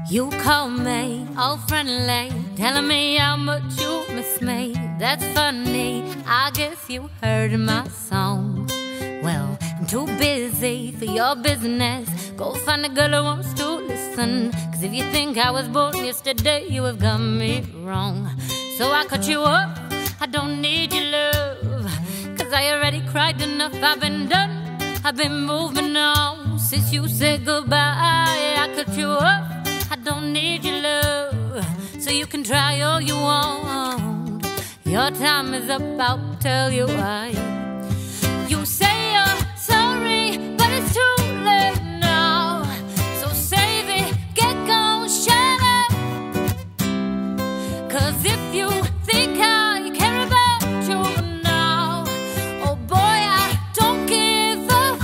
You call me all friendly, telling me how much you miss me. That's funny, I guess you heard my song. Well, I'm too busy for your business. Go find a girl who wants to listen. Cause if you think I was born yesterday, you have got me wrong. So I cut you off, I don't need your love. Cause I already cried enough, I've been done, I've been moving on. Since you said goodbye, I cut you off, I don't need your love. So you can try all you want. Your time is up, I'll tell you why. You say you're sorry, but it's too late now. So save it, get gone, shut up. Cause if you think I care about you now, oh boy, I don't give a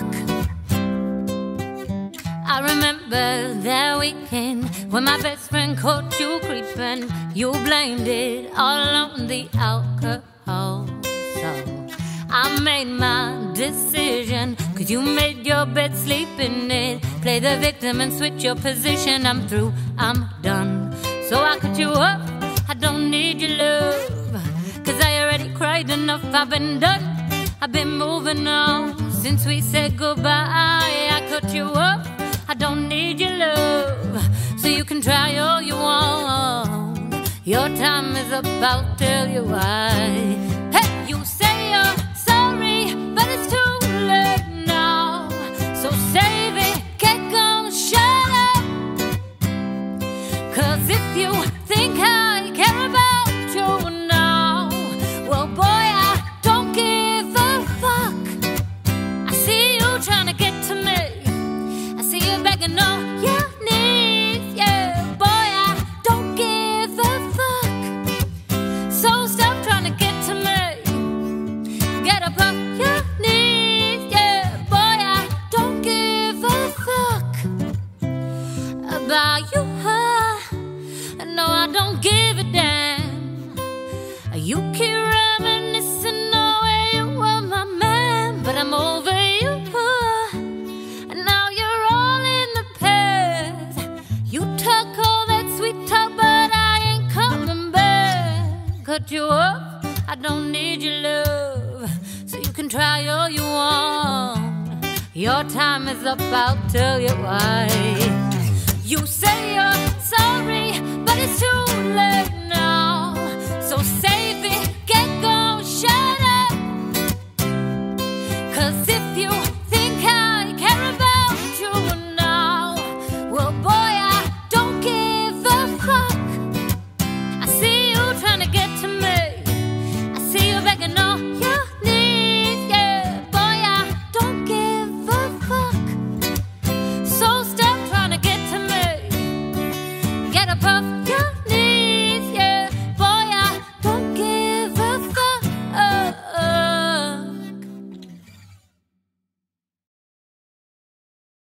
fuck. I remember that weekend when my best friend caught you creeping. You blamed it all on the alcohol. So I made my decision, cause you made your bed, sleep in it. Play the victim and switch your position. I'm through, I'm done. So I cut you off, I don't need your love. Cause I already cried enough, I've been done, I've been moving on. Since we said goodbye, I cut you off, I don't need your love. So you can try all you want. Your time is up, I'll tell you why. Hey, you say you're sorry, but it's too late now. So save it, get gone, shut up. Cause if you think I care about you now, well boy, I don't give a fuck. I see you trying to get to me, I see you begging on your knees, yeah. Boy, I don't give a fuck. So stop trying to get to me, get up off your knees, yeah. Boy, I don't give a fuck about you, huh? No, I don't give a damn. You keep reminiscing the way you were my man, but I'm over you, huh? And now you're all in the past. You talk all that sweet talk, but I ain't coming back. Cut you off, I don't need your love. So you can try all you want. Your time is up, I'll tell you why. You say you're